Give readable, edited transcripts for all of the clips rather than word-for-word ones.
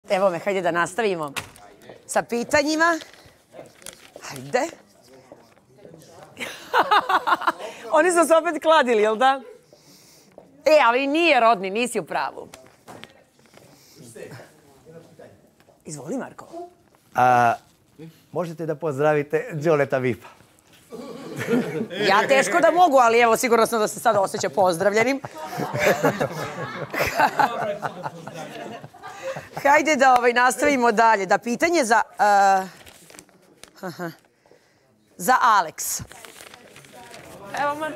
Evo me, hajde da nastavimo sa pitanjima. Hajde. Oni su se opet kladili, jel da? Ali nije rodni, nisi u pravu. Izvoli, Marko. Možete da pozdravite Đoleta Vipa. Ja teško da mogu, ali evo, sigurno sam da se sada osjeća pozdravljenim. Hajde da nastavimo dalje. Da, pitanje za Aleks. Evo, Marko.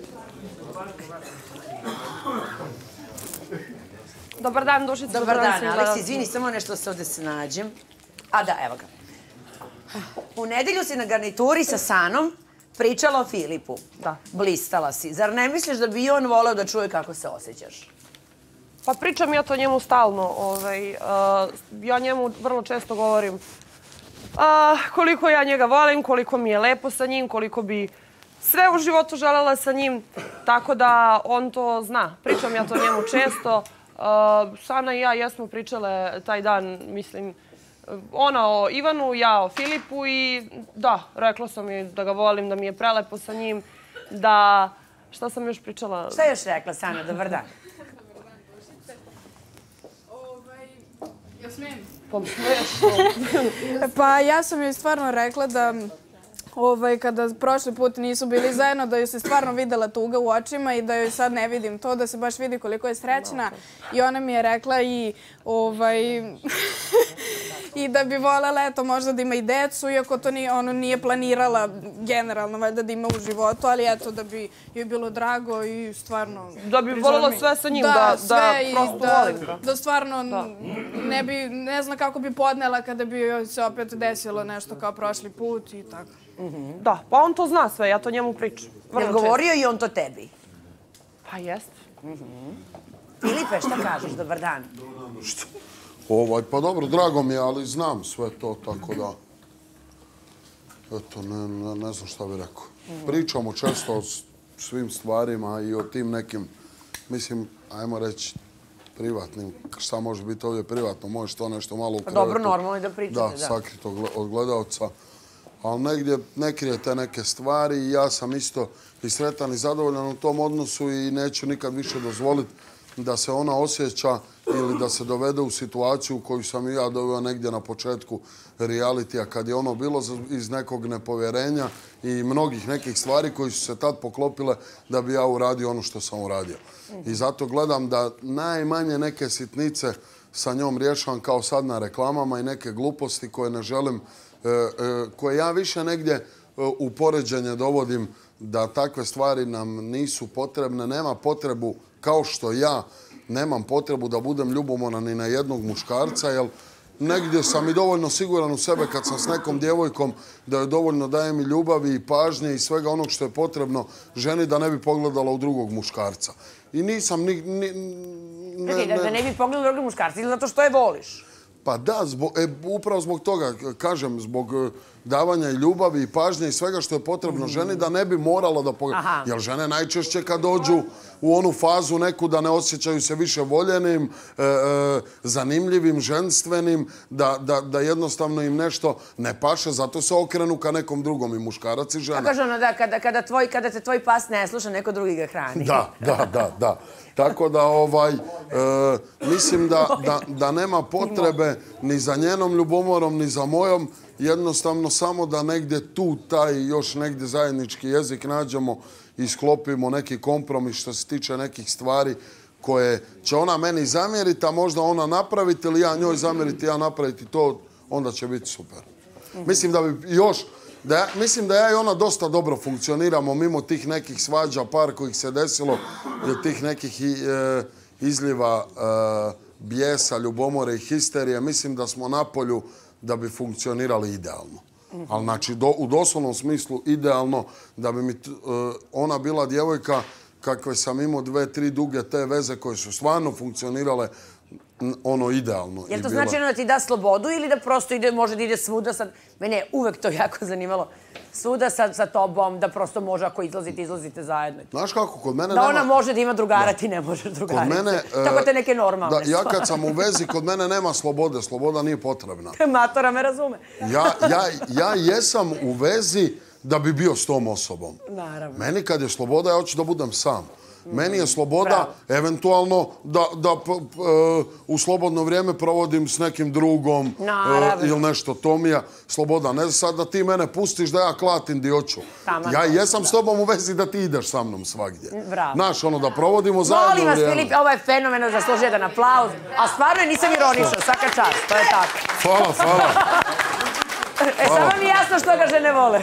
Dobar dan, Dušica. Dobar dan, Aleks. Izvini, samo nešto se ovde snađem. A da, evo ga. U nedelju si na garnituri sa Sanom pričala o Filipu. Da. Blistala si. Zar ne misliš da bi i on voleo da čuje kako se osjećaš? Pa pričam ja to njemu stalno. Ja njemu vrlo često govorim koliko ja njega volim, koliko mi je lepo sa njim, koliko bi sve u životu želela sa njim. Tako da on to zna. Pričam ja to njemu često. Sana i ja jesmo pričale taj dan, mislim, ona o Ivanu, ja o Filipu i da, rekla sam joj da ga volim, da mi je prelepo sa njim, da... Šta sam još pričala? Šta je još rekla, Sana? Dobar dan. Ja smijem? Pa smiješ. Pa ja sam joj stvarno rekla da kada prošli put nisu bili zajedno, da joj se stvarno videla tuga u očima i da joj sad ne vidim to, da se baš vidi koliko je srećna. I ona mi je rekla i da bi voljela, eto, možda da ima i decu, iako to nije planirala generalno, valjda da ima u životu, ali eto, da bi joj bilo drago i stvarno... Da bi voljela sve sa njim, da prosto volim ga. Da stvarno ne zna kako bi podnela kada bi joj se opet desilo nešto kao prošli put i tako. Da, pa on to zna sve, ja to njemu pričam. Jel govorio i on to tebi? Pa jest. Filipe, šta kažeš? Dobar dan. Pa dobro, drago mi je, ali znam sve to, tako da... Eto, ne znam šta bih rekao. Pričamo često o svim stvarima i o tim nekim, mislim, ajmo reći, privatnim. Šta može biti ovdje privatno? Možeš to nešto malo u krevetu. Dobro, normalno je da pričate, da. Da, sakrito od gledalca. Ali negdje ne krije te neke stvari i ja sam isto i sretan i zadovoljan u tom odnosu i neću nikad više dozvoliti da se ona osjeća ili da se dovede u situaciju koju sam i ja doveo negdje na početku realitija, kad je ono bilo iz nekog nepovjerenja i mnogih nekih stvari koji su se tad poklopile da bi ja uradio ono što sam uradio. I zato gledam da najmanje neke sitnice sa njom rješavam kao sad na reklamama i neke gluposti koje ne želim, koje ja više negdje u poređenje dovodim da takve stvari nam nisu potrebne. Nema potrebu, kao što ja nemam potrebu da budem ljubomoran ni na jednog muškarca, jer negdje sam i dovoljno siguran u sebe kad sam s nekom djevojkom da joj dovoljno dajem i ljubavi i pažnje i svega onog što je potrebno ženi da ne bi pogledala u drugog muškarca. I nisam Da ne bi pogledala u drugog muškarca ili zato što je voliš? Pa da, upravo zbog toga, kažem, zbog davanja i ljubavi i pažnje i svega što je potrebno ženi da ne bi morala da pogleda. Jer žene najčešće kad dođu u onu fazu neku da ne osjećaju se više voljenim, zanimljivim, ženstvenim, da jednostavno im nešto ne paše, zato se okrenu ka nekom drugom i muškarac i žena. A kaže ono da kada te tvoj pas ne sluša, neko drugi ga hrani. Da. Tako da mislim da nema potrebe ni za njenom ljubomorom, ni za mojom. Jednostavno samo da negdje tu taj još negdje zajednički jezik nađemo i sklopimo neki kompromis što se tiče nekih stvari koje će ona meni zamjeriti, a možda ona napraviti ili ja njoj zamjeriti, ja napraviti to, onda će biti super. Mislim da bi još... Mislim da ja i ona dosta dobro funkcioniramo mimo tih nekih svađa, par kojih se desilo, tih nekih izljiva bijesa, ljubomore i histerije. Mislim da smo na polju da bi funkcionirali idealno. Ali znači u doslovnom smislu idealno da bi mi ona bila djevojka kakve sam imao 2-3 duge te veze koje su stvarno funkcionirale ono idealno. Jel to znači da ti da slobodu ili da prosto može da ide svuda sad? Mene je uvek to jako zanimalo. Svuda sa tobom, da prosto može ako izlazite zajedno. Znaš kako, kod mene da ona može da ima drugara, ti ne možeš drugarice. Tako te neke normalne stvari. Ja kad sam u vezi, kod mene nema slobode. Sloboda nije potrebna. Matora me razume. Ja jesam u vezi da bi bio s tom osobom. Naravno. Meni kad je sloboda, ja hoću da budem sam. Meni je sloboda eventualno da u slobodno vrijeme provodim s nekim drugom ili nešto. To mi je sloboda. Ne sad da ti mene pustiš da ja klatim di hoću. Ja jesam s tobom u vezi da ti ideš sa mnom svagdje. Znaš, ono da provodimo zajedno vrijeme. Molim vas, Filip, ovo je fenomeno, zaslužuje jedan aplauz. A stvarno nisam ironična, svaka čast, to je tako. Hvala. Samo mi je jasno što ga žene vole.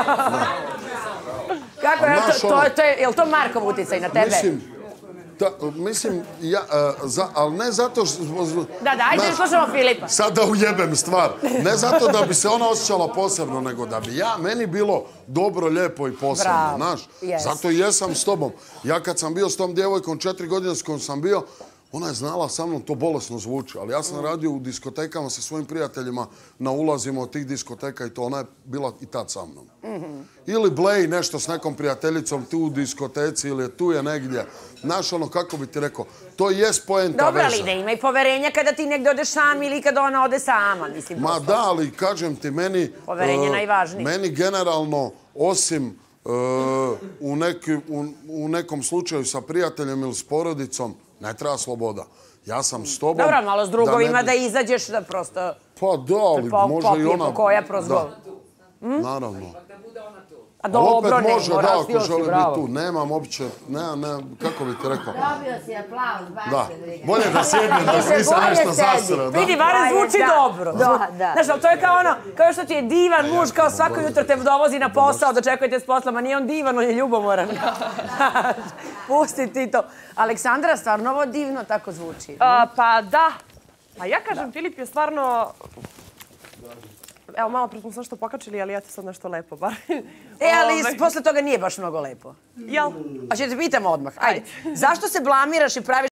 Kako je, je li to Markov uticaj na tebe? Mislim, ali ne zato što... Da, ajde slušamo Filipa. Sad da ujebem stvar. Ne zato da bi se ona osjećala posebno, nego da bi meni bilo dobro, lijepo i posebno, znaš? Zato i jesam s tobom. Ja kad sam bio s tom djevojkom 4 godine s kojom sam bio, ona je znala sa mnom, to bolesno zvuči, ali ja sam radio u diskotekama sa svojim prijateljima na ulazima od tih diskoteka i to, ona je bila i tad sa mnom. Ili Blej nešto s nekom prijateljicom tu u diskoteci ili tu je negdje. Znaš ono, kako bi ti rekao, to jest poenta veza. Dobro, ali da ima i poverenja kada ti negdje odeš sam ili kada ona ode sama. Ma da, ali kažem ti, poverenje je najvažnije. Meni generalno, osim u nekom slučaju sa prijateljem ili s porodicom, ne treba sloboda. Ja sam s tobom... Dobro, malo s drugovima da izađeš da prosto... Pa da, ali može i ona... Koja prozgov. Naravno. A dobro, ne, može, da, ako želi biti tu. Nemam uopće, kako bi ti rekao? Dobio si aplauz, baš da. Bolje da sjednem, da nisam nešto zasrao. Vidi, barem zvuči dobro. Znaš, ali to je kao ono, kao što ti je divan muž, kao svako jutro te dovozi na posao, dočekujete s posla, ma nije on divan, on je ljubomoran. Pusti ti to. Aleksandra, stvarno ovo divno tako zvuči. Pa da. Pa ja kažem, Filip je stvarno... Evo, malo pre smo sve što pokačili, ali ja ti sad nešto lepo, bar. Ali posle toga nije baš mnogo lepo. Jel? A ćete pitam odmah. Ajde. Zašto se blamiraš i praviš